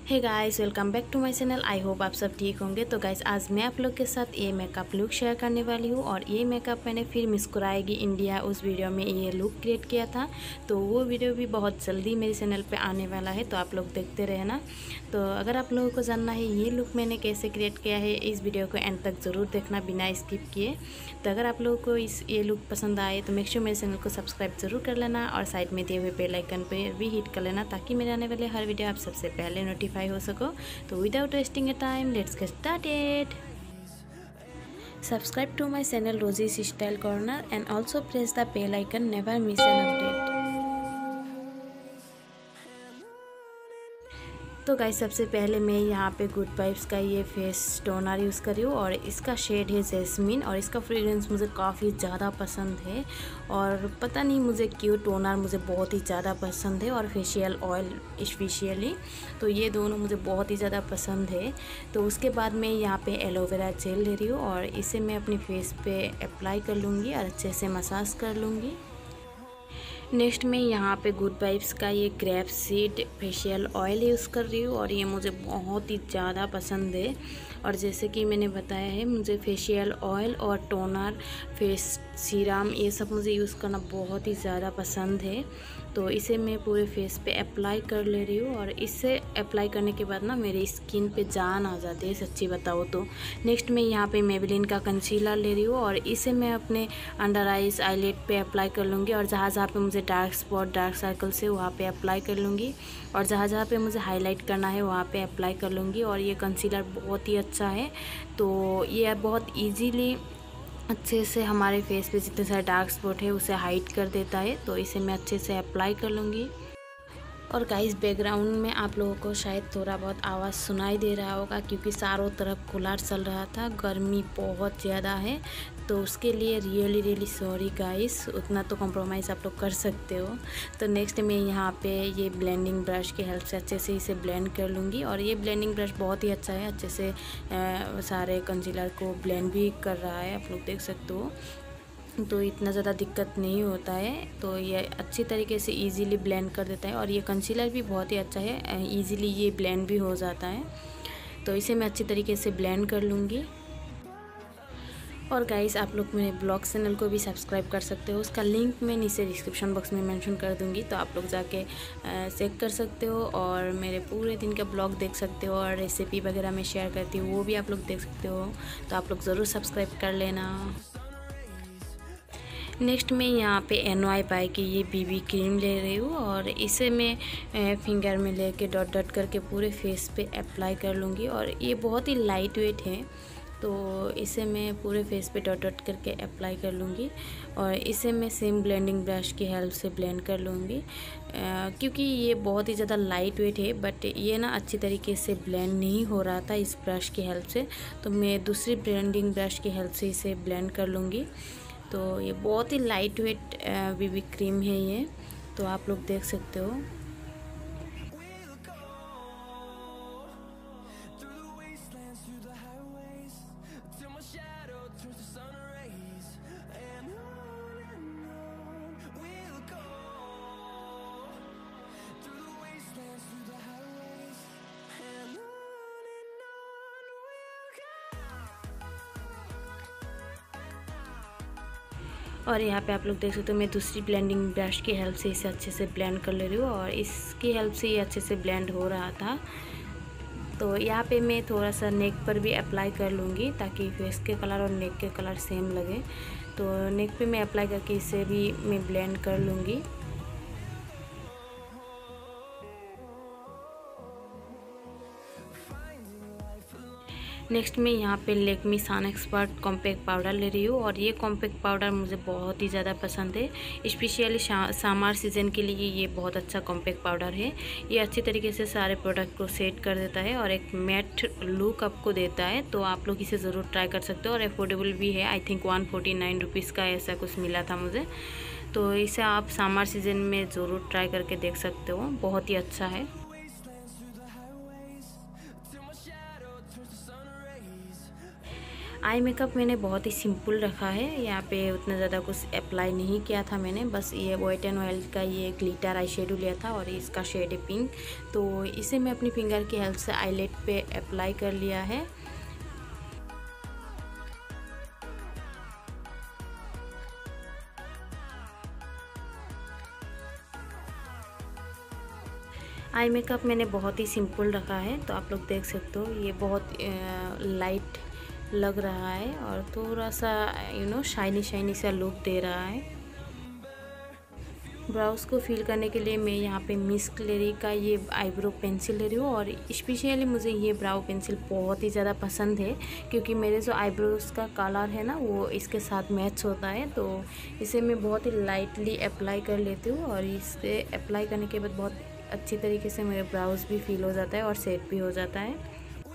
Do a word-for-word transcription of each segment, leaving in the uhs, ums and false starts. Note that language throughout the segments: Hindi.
Hey guys, welcome back to my channel. I hope आप सब ठीक होंगे। तो गाइस, आज मैं आप लोग के साथ ये मेकअप लुक शेयर करने वाली हूँ और ये मेकअप मैंने फिर मुस्कुराएगी इंडिया उस वीडियो में ये लुक क्रिएट किया था। तो वो वीडियो भी बहुत जल्दी मेरे चैनल पे आने वाला है, तो आप लोग देखते रहना। तो अगर आप लोगों को जानना है ये लुक मैंने कैसे क्रिएट किया है, इस वीडियो को एंड तक ज़रूर देखना बिना स्किप किए। तो अगर आप लोगों को इस ये लुक पसंद आए तो मेक श्योर मेरे चैनल को सब्सक्राइब ज़रूर कर लेना और साइड में दिए हुए बेल आइकन पर भी हिट कर लेना, ताकि मेरे आने वाले हर वीडियो आप सबसे पहले नोटिफाई हो सको। तो without wasting your time, let's get started. Subscribe to my channel Rosie's Style Corner and also press the bell icon, never miss an update. तो गाइस, सबसे पहले मैं यहाँ पे गुड वाइब्स का ये फेस टोनर यूज़ कर रही हूँ और इसका शेड है जैस्मिन और इसका फ्रेग्रेंस मुझे काफ़ी ज़्यादा पसंद है। और पता नहीं मुझे क्यों टोनर मुझे बहुत ही ज़्यादा पसंद है और फेशियल ऑयल स्पेशली, तो ये दोनों मुझे बहुत ही ज़्यादा पसंद है। तो उसके बाद मैं यहाँ पे एलोवेरा जेल ले रही हूँ और इसे मैं अपनी फेस पे अप्लाई कर लूँगी और अच्छे से मसाज कर लूँगी। नेक्स्ट मैं यहाँ पे गुड वाइब्स का ये grape seed facial oil use कर रही हूँ और ये मुझे बहुत ही ज़्यादा पसंद है। और जैसे कि मैंने बताया है, मुझे फेशियल ऑयल और टोनर, फेस सीरम, ये सब मुझे यूज़ करना बहुत ही ज़्यादा पसंद है। तो इसे मैं पूरे फेस पे अप्लाई कर ले रही हूँ और इसे अप्लाई करने के बाद ना मेरी स्किन पे जान आ जाती है, सच्ची बताओ तो। नेक्स्ट मैं यहाँ पे मेबेलिन का कंसीलर ले रही हूँ और इसे मैं अपने अंडर आइज, आईलेट पे अप्लाई कर लूँगी और जहाँ जहाँ पे मुझे डार्क स्पॉट, डार्क सर्कल से वहाँ पे अप्लाई कर लूँगी और जहाँ जहाँ पे मुझे हाईलाइट करना है वहाँ पे अप्लाई कर लूँगी। और ये कंसीलर बहुत ही अच्छा है, तो ये बहुत ईजीली अच्छे से हमारे फेस पे जितने सारे डार्क स्पॉट है उसे हाइड कर देता है। तो इसे मैं अच्छे से अप्लाई कर लूँगी। और गाइस, बैकग्राउंड में आप लोगों को शायद थोड़ा बहुत आवाज़ सुनाई दे रहा होगा क्योंकि चारों तरफ कूलर चल रहा था, गर्मी बहुत ज़्यादा है, तो उसके लिए रियली रियली सॉरी गाइस, उतना तो कॉम्प्रोमाइज़ आप लोग कर सकते हो। तो नेक्स्ट मैं यहाँ पे ये ब्लेंडिंग ब्रश की हेल्प से अच्छे से इसे ब्लेंड कर लूँगी और ये ब्लेंडिंग ब्रश बहुत ही अच्छा है, अच्छे से आ, सारे कंसीलर को ब्लेंड भी कर रहा है, आप लोग देख सकते हो। तो इतना ज़्यादा दिक्कत नहीं होता है, तो ये अच्छी तरीके से इजीली ब्लेंड कर देता है और ये कंसीलर भी बहुत ही अच्छा है, इजीली ये ब्लेंड भी हो जाता है। तो इसे मैं अच्छी तरीके से ब्लेंड कर लूँगी। और गाइस, आप लोग मेरे ब्लॉग चैनल को भी सब्सक्राइब कर सकते हो, उसका लिंक मैं नीचे डिस्क्रिप्शन बॉक्स में मेंशन कर दूंगी, तो आप लोग जाके चेक कर सकते हो और मेरे पूरे दिन का ब्लॉग देख सकते हो और रेसिपी वगैरह मैं शेयर करती हूँ वो भी आप लोग देख सकते हो। तो आप लोग ज़रूर सब्सक्राइब कर लेना। नेक्स्ट मैं यहाँ पे एन वाई बाई की ये बीबी क्रीम ले रही हूँ और इसे मैं फिंगर में लेके डॉट डॉट करके पूरे फेस पे अप्लाई कर लूँगी। और ये बहुत ही लाइट वेट है, तो इसे मैं पूरे फेस पे डॉट डॉट करके अप्लाई कर लूँगी और इसे मैं सेम ब्लेंडिंग ब्रश की हेल्प से ब्लेंड कर लूँगी। क्योंकि ये बहुत ही ज़्यादा लाइट वेट है बट ये ना अच्छी तरीके से ब्लेंड नहीं हो रहा था इस ब्रश की हेल्प से, तो मैं दूसरी ब्लेंडिंग ब्रश की हेल्प से इसे ब्लेंड कर लूँगी। तो ये बहुत ही लाइट वेट बीबी क्रीम है ये, तो आप लोग देख सकते हो। और यहाँ पे आप लोग देख सकते हो मैं दूसरी ब्लेंडिंग ब्रश की हेल्प से इसे अच्छे से ब्लेंड कर ले रही हूँ और इसकी हेल्प से ये अच्छे से ब्लेंड हो रहा था। तो यहाँ पे मैं थोड़ा सा नेक पर भी अप्लाई कर लूँगी ताकि फेस के कलर और नेक के कलर सेम लगे। तो नेक पे मैं अप्लाई करके इसे भी मैं ब्लेंड कर लूँगी। नेक्स्ट मैं यहाँ पे Lakme sun expert compact powder ले रही हूँ और ये कॉम्पैक्ट पाउडर मुझे बहुत ही ज़्यादा पसंद है, स्पेशली समर सीज़न के लिए ये बहुत अच्छा कॉम्पैक्ट पाउडर है। ये अच्छी तरीके से सारे प्रोडक्ट को सेट कर देता है और एक मैट लुक आपको देता है, तो आप लोग इसे ज़रूर ट्राई कर सकते हो और अफोर्डेबल भी है। I think one forty nine rupees का ऐसा कुछ मिला था मुझे, तो इसे आप समर सीज़न में ज़रूर ट्राई करके देख सकते हो, बहुत ही अच्छा है। आई मेकअप मैंने बहुत ही सिंपल रखा है, यहाँ पे उतना ज़्यादा कुछ अप्लाई नहीं किया था मैंने, बस ये वेट एंड वाइल्ड का ये ग्लिटर आई शेडो लिया था और इसका शेड है पिंक। तो इसे मैं अपनी फिंगर की हेल्प से आईलेट पे अप्लाई कर लिया है। आई मेकअप मैंने बहुत ही सिंपल रखा है, तो आप लोग देख सकते हो ये बहुत लाइट लग रहा है और थोड़ा सा यू नो शाइनी शाइनी सा लुक दे रहा है। ब्राउज को फिल करने के लिए मैं यहाँ पे मिस क्लेरी का ये आईब्रो पेंसिल ले रही हूँ और स्पेशली मुझे ये ब्राउ पेंसिल बहुत ही ज़्यादा पसंद है क्योंकि मेरे जो आईब्रोज का कलर है ना वो इसके साथ मैच होता है। तो इसे मैं बहुत ही लाइटली अप्लाई कर लेती हूँ और इसे अप्लाई करने के बाद बहुत अच्छी तरीके से मेरे ब्राउज भी फील हो जाता है और सेट भी हो जाता है।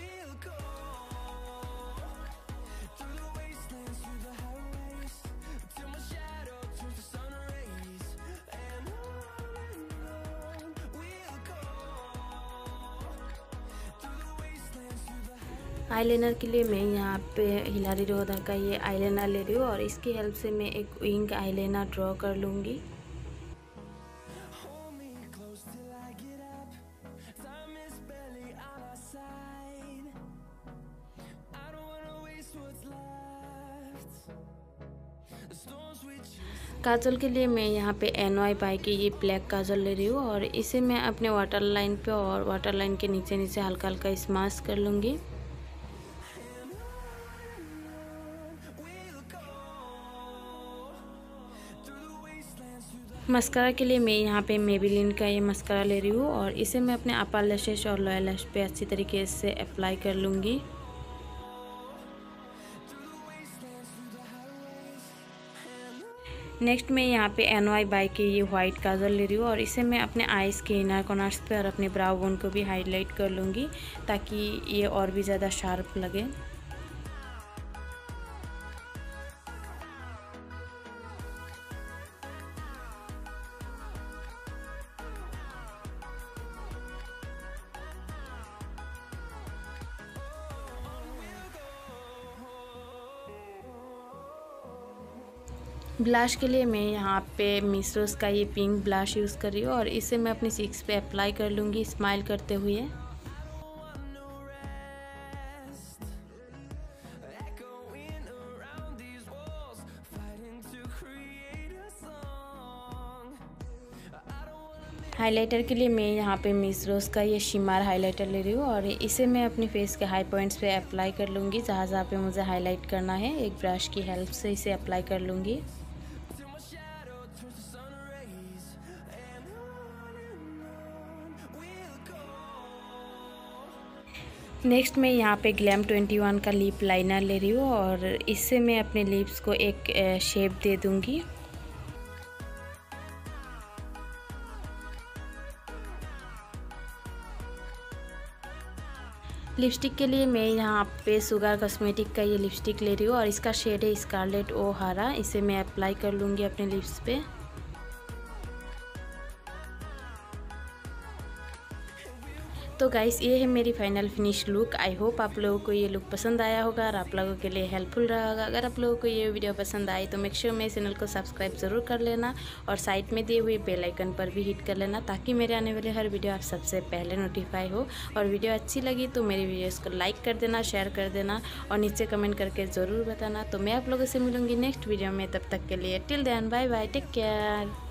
आईलाइनर के लिए मैं यहाँ पे हिलारी रोहरा का ये आईलाइनर ले रही हूँ और इसकी हेल्प से मैं एक विंग आईलाइनर ड्रॉ कर लूँगी। काजल के लिए मैं यहाँ पे एन वाई बाई की ये ब्लैक काजल ले रही हूँ और इसे मैं अपने वाटर लाइन पे और वाटर लाइन के नीचे नीचे हल्का हल्का स्मैश कर लूँगी। मस्कारा के लिए मैं यहाँ पे मेबेलिन का ये मस्कारा ले रही हूँ और इसे मैं अपने अपर लैशेस और लोअर लैश पे अच्छी तरीके से अप्लाई कर लूँगी। नेक्स्ट मैं यहाँ पे एन वाई बाई की ये वाइट काजल ले रही हूँ और इसे मैं अपने आईज़ के इनर कॉर्नर्स पे और अपने ब्राउ बोन को भी हाईलाइट कर लूँगी ताकि ये और भी ज़्यादा शार्प लगे। ब्लश के लिए मैं यहाँ पे मिसरोज का ये पिंक ब्लश यूज़ कर रही हूँ और इसे मैं अपनी चीक्स पे अप्लाई कर लूँगी स्माइल करते हुए। हाइलाइटर के लिए मैं यहाँ पे मिसरोज का ये शिमार हाइलाइटर ले रही हूँ और इसे मैं अपनी फेस के हाई पॉइंट्स पे अप्लाई कर लूँगी। जहाँ जहाँ पे मुझे हाईलाइट करना है एक ब्रश की हेल्प से इसे अप्लाई कर लूँगी। नेक्स्ट मैं यहाँ पे ग्लैम ट्वेंटी वन का लिप लाइनर ले रही हूँ और इससे मैं अपने लिप्स को एक शेप दे दूँगी। लिपस्टिक के लिए मैं यहाँ पे सुगर कॉस्मेटिक का ये लिपस्टिक ले रही हूँ और इसका शेड है स्कारलेट ओ हरा। इसे मैं अप्लाई कर लूँगी अपने लिप्स पे। तो गाइस ये है मेरी final finish look. I hope आप लोगों को ये लुक पसंद आया होगा और आप लोगों के लिए हेल्पफुल रहा होगा। अगर आप लोगों को ये वीडियो पसंद आई तो मेक श्योर मेरे चैनल को सब्सक्राइब ज़रूर कर लेना और साइड में दिए हुए बेल आइकन पर भी हिट कर लेना ताकि मेरे आने वाले हर वीडियो आप सबसे पहले नोटिफाई हो। और वीडियो अच्छी लगी तो मेरी वीडियोस को लाइक कर देना, शेयर कर देना और नीचे कमेंट करके ज़रूर बताना। तो मैं आप लोगों से मिलूँगी नेक्स्ट वीडियो में, तब तक के लिए till then bye bye, take care.